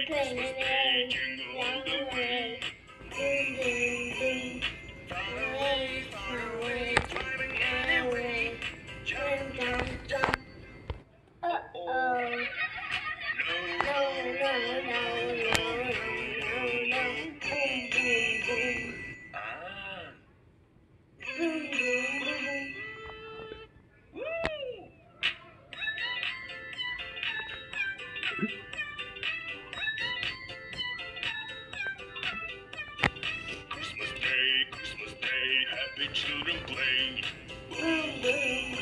Christmas Day, jingle all the way. Boom, boom, boom. Far away, far away, driving anyway. Jump, jump, jump. Uh-oh. No, no, no, no, no, no, no. Boom, boom, boom. Ah. Boom, boom, boom. Woo! Christmas Day, happy children play. Boom, boom,